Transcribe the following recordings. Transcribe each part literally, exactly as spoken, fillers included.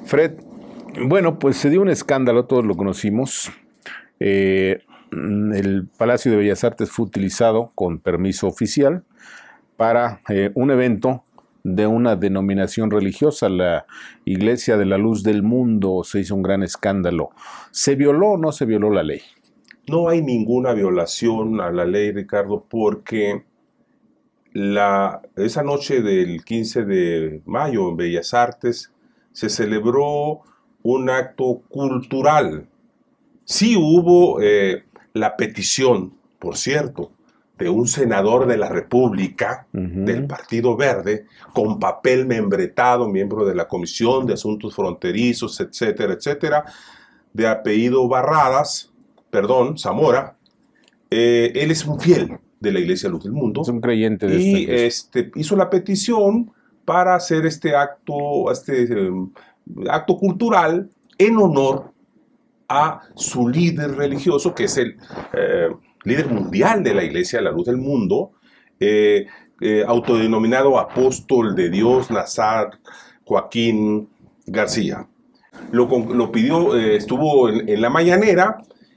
Fred, bueno, pues se dio un escándalo, todos lo conocimos. Eh, el Palacio de Bellas Artes fue utilizado con permiso oficial para eh, un evento de una denominación religiosa, la Iglesia de la Luz del Mundo. Se hizo un gran escándalo. ¿Se violó o no se violó la ley? No hay ninguna violación a la ley, Ricardo, porque la, esa noche del quince de mayo en Bellas Artes se celebró un acto cultural. Sí hubo eh, la petición, por cierto, de un senador de la República, uh-huh. del Partido Verde, con papel membretado, miembro de la Comisión de Asuntos Fronterizos, etcétera, etcétera, de apellido Barradas, perdón, Zamora. Eh, él es un fiel de la Iglesia Luz del Mundo. Es un creyente de y esta este, hizo la petición para hacer este acto, este eh, acto cultural en honor a su líder religioso, que es el eh, líder mundial de la Iglesia de la Luz del Mundo, eh, eh, autodenominado Apóstol de Dios Nazar Joaquín García. Lo, lo pidió, eh, estuvo en, en la mañanera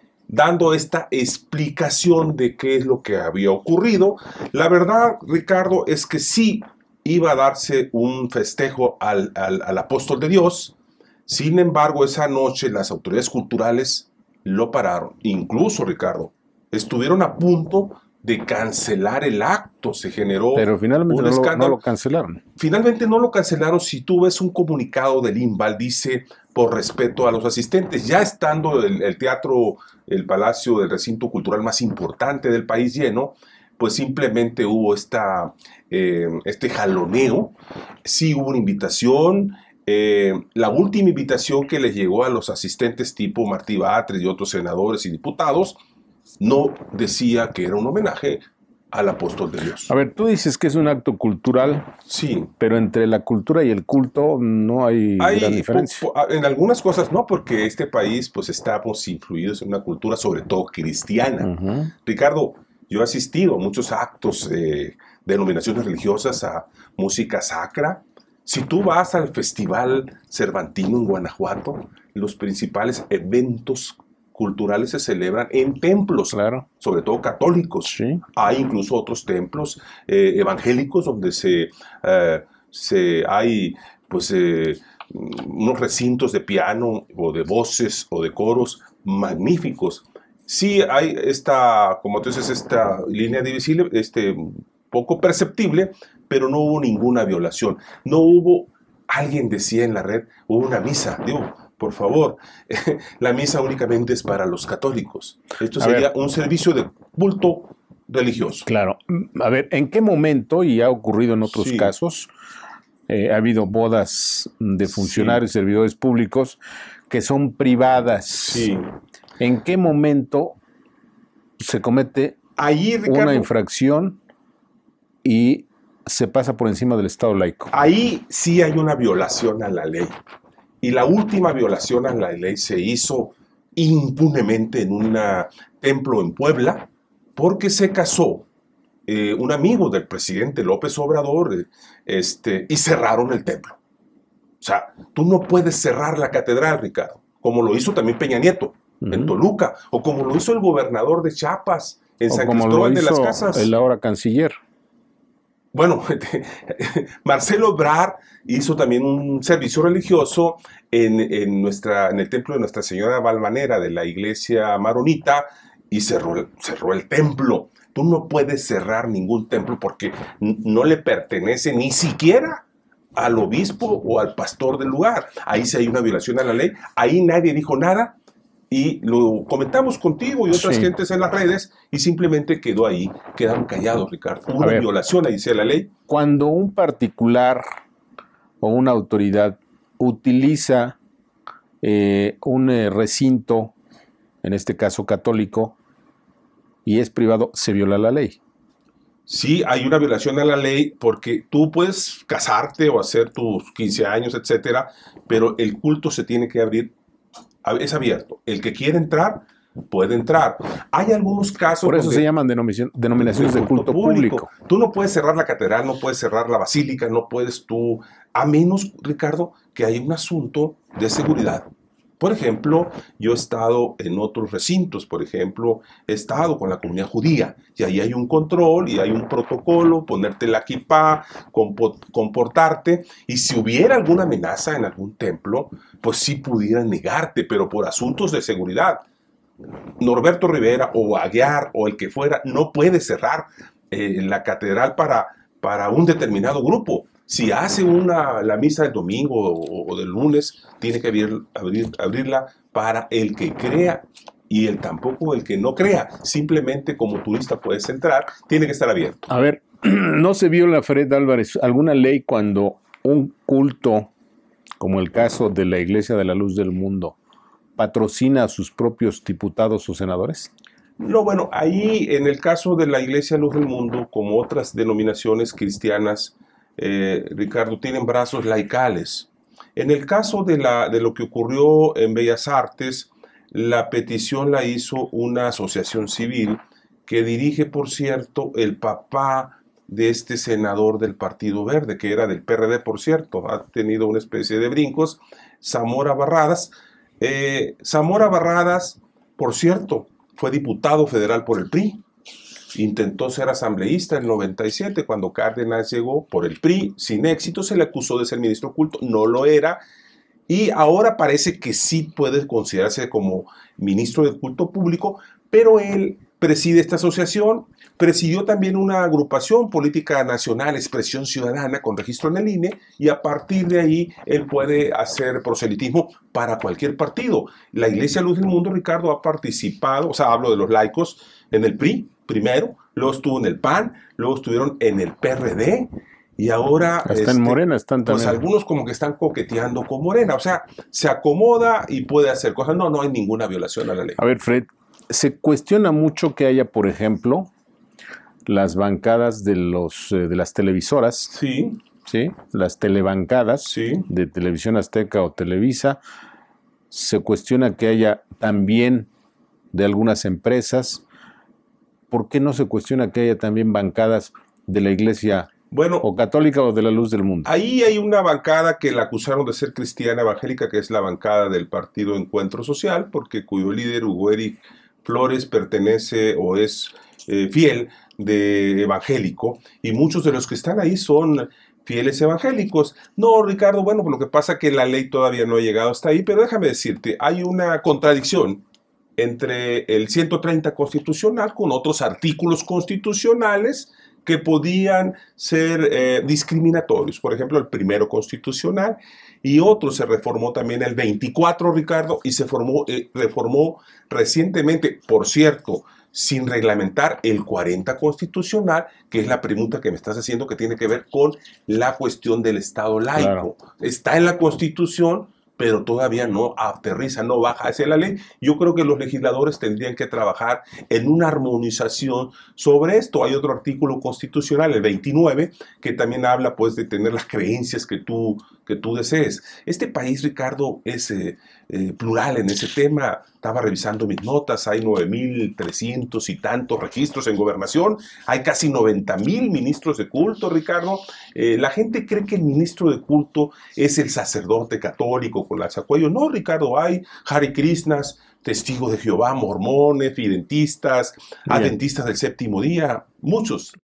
dando esta explicación de qué es lo que había ocurrido. La verdad, Ricardo, es que sí iba a darse un festejo al, al, al Apóstol de Dios. Sin embargo, esa noche las autoridades culturales lo pararon. Incluso, Ricardo, estuvieron a punto de cancelar el acto. Se generó Pero finalmente un no, escándalo. Lo, no lo cancelaron. Finalmente no lo cancelaron. Si tú ves un comunicado del INVAL, dice, por respeto a los asistentes, ya estando el, el teatro, el palacio del recinto cultural más importante del país lleno, pues simplemente hubo esta, eh, este jaloneo. Sí hubo una invitación. Eh, la última invitación que les llegó a los asistentes tipo Martí Batres y otros senadores y diputados no decía que era un homenaje al Apóstol de Dios. A ver, tú dices que es un acto cultural, sí, pero entre la cultura y el culto no hay, hay gran diferencia. En algunas cosas no, porque este país pues estamos influidos en una cultura sobre todo cristiana. Uh-huh. Ricardo, yo he asistido a muchos actos de denominaciones religiosas, a música sacra. Si tú vas al Festival Cervantino en Guanajuato, los principales eventos culturales se celebran en templos, claro. sobre todo católicos. Sí. Hay incluso otros templos eh, evangélicos donde se, eh, se hay pues, eh, unos recintos de piano o de voces o de coros magníficos. Sí hay esta, como tú dices, esta línea divisible, este, poco perceptible, pero no hubo ninguna violación. No hubo, alguien decía en la red, hubo una misa. Digo, por favor, la misa únicamente es para los católicos. Esto a sería ver, un servicio de culto religioso. Claro. A ver, ¿en qué momento, y ha ocurrido en otros sí. casos, eh, ha habido bodas de funcionarios y sí. servidores públicos que son privadas? Sí. ¿En qué momento se comete Ahí, Ricardo, una infracción y se pasa por encima del Estado laico? Ahí sí hay una violación a la ley. Y la última violación a la ley se hizo impunemente en un templo en Puebla, porque se casó eh, un amigo del presidente López Obrador eh, este, y cerraron el templo. O sea, tú no puedes cerrar la catedral, Ricardo, como lo hizo también Peña Nieto uh-huh. en Toluca, o como lo hizo el gobernador de Chiapas en o San como Cristóbal lo de hizo las Casas. El ahora canciller. Bueno, Marcelo Ebrard hizo también un servicio religioso en, en, nuestra, en el templo de Nuestra Señora Valvanera de la iglesia maronita y cerró, cerró el templo. Tú no puedes cerrar ningún templo porque no le pertenece ni siquiera al obispo o al pastor del lugar. Ahí sí hay una violación a la ley. Ahí nadie dijo nada. Y lo comentamos contigo y otras sí. gentes en las redes y simplemente quedó ahí, quedaron callados, Ricardo. Hubo una violación ahí, dice la ley. Cuando un particular o una autoridad utiliza eh, un eh, recinto, en este caso católico, y es privado, ¿se viola la ley? Sí, hay una violación a la ley porque tú puedes casarte o hacer tus quince años, etcétera, pero el culto se tiene que abrir. Es abierto. El que quiere entrar puede entrar. Hay algunos casos... Por eso se llaman denominación, denominaciones de culto, de culto público. público. Tú no puedes cerrar la catedral, no puedes cerrar la basílica, no puedes tú... A menos, Ricardo, que hay un asunto de seguridad. Por ejemplo, yo he estado en otros recintos, por ejemplo, he estado con la comunidad judía, y ahí hay un control, y hay un protocolo, ponerte la kipá, comportarte, y si hubiera alguna amenaza en algún templo, pues sí pudieran negarte, pero por asuntos de seguridad. Norberto Rivera o Aguiar o el que fuera no puede cerrar eh, la catedral para, para un determinado grupo. Si hace una, la misa del domingo o, o del lunes, tiene que abrir, abrir, abrirla para el que crea y el tampoco el que no crea. Simplemente como turista puedes entrar, tiene que estar abierto. A ver, ¿no se viola, Fred Álvarez, alguna ley cuando un culto, como el caso de la Iglesia de la Luz del Mundo, patrocina a sus propios diputados o senadores? No, bueno, ahí en el caso de la Iglesia Luz del Mundo, como otras denominaciones cristianas, eh, Ricardo, tienen brazos laicales. En el caso de, la, de lo que ocurrió en Bellas Artes, la petición la hizo una asociación civil que dirige, por cierto, el papá de este senador del Partido Verde, que era del P R D, por cierto, ha tenido una especie de brincos, Zamora Barradas. Eh, Zamora Barradas, por cierto, fue diputado federal por el P R I. Intentó ser asambleísta en el noventa y siete, cuando Cárdenas llegó por el P R I, sin éxito, se le acusó de ser ministro culto, no lo era, y ahora parece que sí puede considerarse como ministro del culto público, pero él preside esta asociación, presidió también una agrupación política nacional, Expresión Ciudadana, con registro en el I N E, y a partir de ahí él puede hacer proselitismo para cualquier partido. La Iglesia Luz del Mundo, Ricardo, ha participado, o sea, hablo de los laicos, en el P R I, primero, luego estuvo en el P A N, luego estuvieron en el P R D, y ahora... Hasta este, en Morena están también. Pues algunos como que están coqueteando con Morena, o sea, se acomoda y puede hacer cosas. No, no hay ninguna violación a la ley. A ver, Fred, se cuestiona mucho que haya, por ejemplo, las bancadas de, los, eh, de las televisoras. Sí. ¿Sí? Las telebancadas, sí, de Televisión Azteca o Televisa. Se cuestiona que haya también de algunas empresas. ¿Por qué no se cuestiona que haya también bancadas de la Iglesia bueno, o católica o de la Luz del Mundo? Ahí hay una bancada que la acusaron de ser cristiana evangélica, que es la bancada del Partido Encuentro Social, porque cuyo líder, Hugo Eric Flores, pertenece o es eh, fiel de evangélico, y muchos de los que están ahí son fieles evangélicos. No, Ricardo, bueno, lo que pasa es que la ley todavía no ha llegado hasta ahí, pero déjame decirte, hay una contradicción entre el ciento treinta constitucional con otros artículos constitucionales que podían ser eh, discriminatorios. Por ejemplo, el primero constitucional, y otro se reformó también el veinticuatro, Ricardo, y se formó, eh, reformó recientemente, por cierto, sin reglamentar, el cuarenta constitucional, que es la pregunta que me estás haciendo, que tiene que ver con la cuestión del Estado laico. Claro. Está en la Constitución, pero todavía no aterriza, no baja hacia la ley. Yo creo que los legisladores tendrían que trabajar en una armonización sobre esto. Hay otro artículo constitucional, el veintinueve, que también habla pues de tener las creencias que tú, que tú desees. Este país, Ricardo, es eh, eh, plural en ese tema. Estaba revisando mis notas, hay nueve mil trescientos y tantos registros en gobernación, hay casi noventa mil ministros de culto, Ricardo. Eh, la gente cree que el ministro de culto es el sacerdote católico con la sacuello. No, Ricardo, hay Hare Krishnas, testigos de Jehová, mormones, fidentistas, adventistas del séptimo día, muchos.